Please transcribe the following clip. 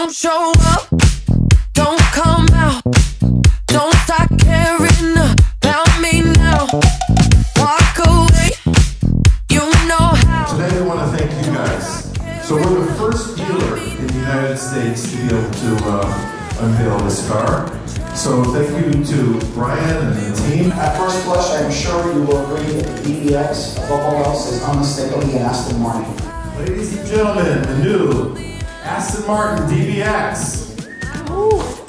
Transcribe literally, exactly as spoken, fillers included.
Don't show up, don't come out, don't start caring about me now. Walk away, you know how. Today I want to thank you guys. So we're the first dealer in the United States to be able to uh, unveil this car. So thank you to Brian and the team. At first blush, I'm sure you will agree that the D B X, above all else, is unmistakably an Aston Martin. Ladies and gentlemen, the new Aston Martin D B X. Ooh.